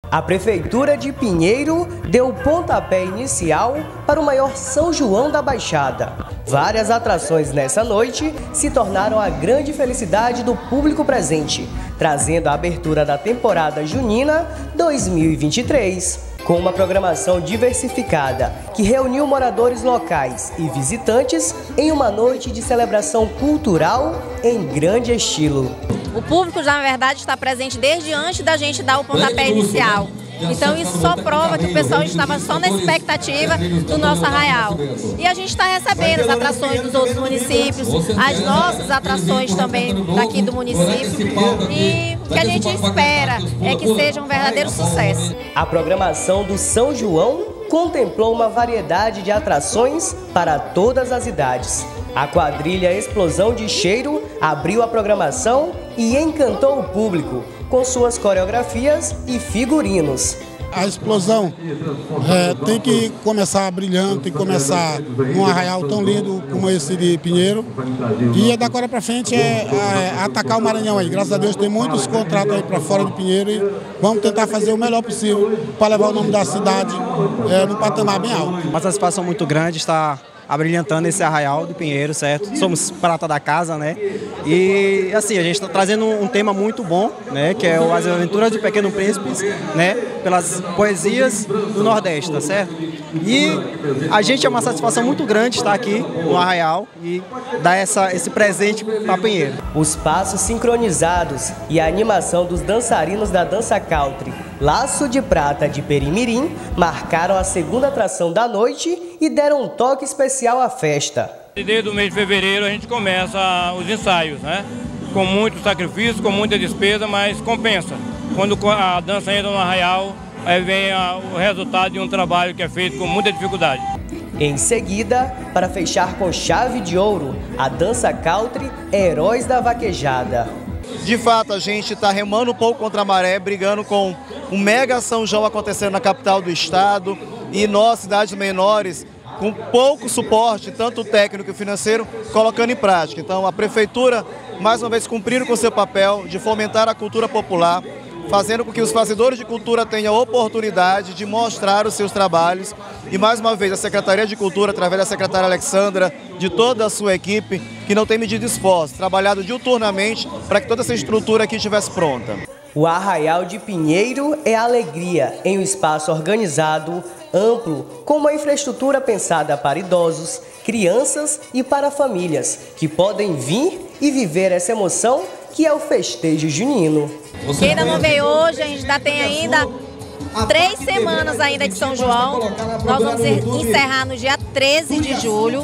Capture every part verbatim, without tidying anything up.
A Prefeitura de Pinheiro deu o pontapé inicial para o maior São João da Baixada. Várias atrações nessa noite se tornaram a grande felicidade do público presente, trazendo a abertura da temporada junina dois mil e vinte e três. Com uma programação diversificada que reuniu moradores locais e visitantes em uma noite de celebração cultural em grande estilo. O público já, na verdade, está presente desde antes da gente dar o pontapé inicial. Então isso só prova que o pessoal estava só na expectativa do nosso arraial. E a gente está recebendo as atrações dos outros municípios, as nossas atrações também daqui do município. E o que a gente espera é que seja um verdadeiro sucesso. A programação do São João contemplou uma variedade de atrações para todas as idades. A quadrilha Explosão de Cheiro abriu a programação e encantou o público com suas coreografias e figurinos. A explosão é, tem que começar brilhando, tem que começar num arraial tão lindo como esse de Pinheiro. E da agora para frente é, é atacar o Maranhão aí. Graças a Deus tem muitos contratos aí para fora de Pinheiro e vamos tentar fazer o melhor possível para levar o nome da cidade é, num patamar bem alto. Uma satisfação muito grande estar abrilhantando esse arraial do Pinheiro, certo? Somos prata da casa, né? E assim, a gente está trazendo um tema muito bom, né? Que é As Aventuras do Pequeno Príncipe, né? Pelas poesias do Nordeste, tá certo? E a gente é uma satisfação muito grande estar aqui no arraial e dar essa, esse presente para Pinheiro. Os passos sincronizados e a animação dos dançarinos da dança country Laço de Prata de Perimirim marcaram a segunda atração da noite e deram um toque especial à festa. Desde o mês de fevereiro a gente começa os ensaios, né? Com muito sacrifício, com muita despesa, mas compensa. Quando a dança entra no arraial, aí vem o resultado de um trabalho que é feito com muita dificuldade. Em seguida, para fechar com chave de ouro, a dança country Heróis da Vaquejada. De fato, a gente está remando um pouco contra a maré, brigando com um mega São João acontecendo na capital do estado e nós, cidades menores, com pouco suporte, tanto técnico e financeiro, colocando em prática. Então, a Prefeitura, mais uma vez, cumprindo com seu papel de fomentar a cultura popular, fazendo com que os fazedores de cultura tenham a oportunidade de mostrar os seus trabalhos. E, mais uma vez, a Secretaria de Cultura, através da secretária Alexandra, de toda a sua equipe, que não tem medido esforço, trabalhado diuturnamente para que toda essa estrutura aqui estivesse pronta. O Arraial de Pinheiro é alegria em um espaço organizado, amplo, com uma infraestrutura pensada para idosos, crianças e para famílias, que podem vir e viver essa emoção que é o festejo junino. Quem ainda não veio hoje, a gente ainda tem ainda três semanas ainda de São João. Nós vamos encerrar no dia treze de julho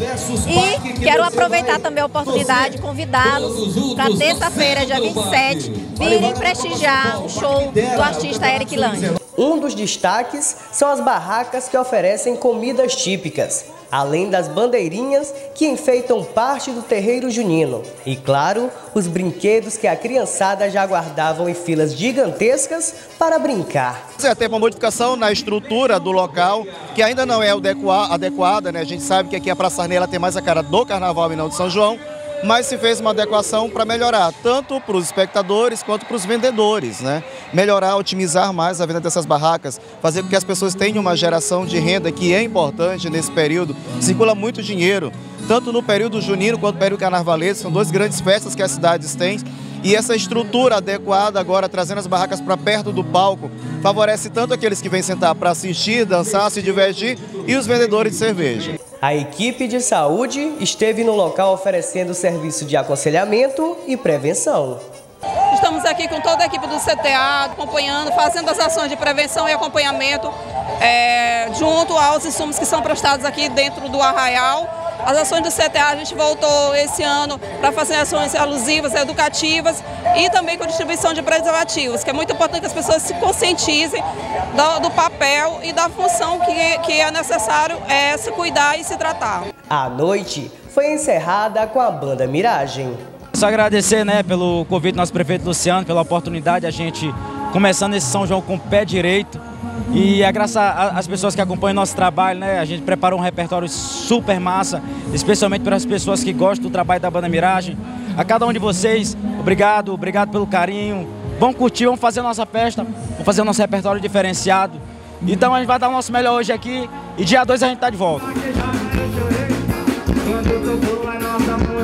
e quero aproveitar também a oportunidade de convidá-los para terça-feira, dia vinte e sete, virem prestigiar o show do artista Eric Lande. Um dos destaques são as barracas que oferecem comidas típicas, além das bandeirinhas que enfeitam parte do terreiro junino. E, claro, os brinquedos que a criançada já aguardavam em filas gigantescas para brincar. Você tem uma modificação na estrutura do local, que ainda não é adequada, né? A gente sabe que aqui a Praça Arnela tem mais a cara do Carnaval e não de São João, mas se fez uma adequação para melhorar, tanto para os espectadores quanto para os vendedores, né? Melhorar, otimizar mais a venda dessas barracas, fazer com que as pessoas tenham uma geração de renda que é importante nesse período. Circula muito dinheiro, tanto no período junino quanto no período carnavalesco, são duas grandes festas que as cidades têm. E essa estrutura adequada agora, trazendo as barracas para perto do palco, favorece tanto aqueles que vêm sentar para assistir, dançar, se divertir e os vendedores de cerveja. A equipe de saúde esteve no local oferecendo serviço de aconselhamento e prevenção. Estamos aqui com toda a equipe do C T A, acompanhando, fazendo as ações de prevenção e acompanhamento é, junto aos insumos que são prestados aqui dentro do arraial. As ações do C T A a gente voltou esse ano para fazer ações alusivas, educativas e também com distribuição de preservativos, que é muito importante que as pessoas se conscientizem do, do papel e da função que, que é necessário é, se cuidar e se tratar. A noite foi encerrada com a banda Miragem. Só agradecer, né, pelo convite do nosso prefeito Luciano, pela oportunidade, a gente começando esse São João com o pé direito. E é graças às pessoas que acompanham nosso trabalho, né? A gente preparou um repertório super massa, especialmente para as pessoas que gostam do trabalho da banda Miragem. A cada um de vocês, obrigado, obrigado pelo carinho, vamos curtir, vamos fazer a nossa festa, vamos fazer o nosso repertório diferenciado. Então a gente vai dar o nosso melhor hoje aqui e dia dois a gente tá de volta.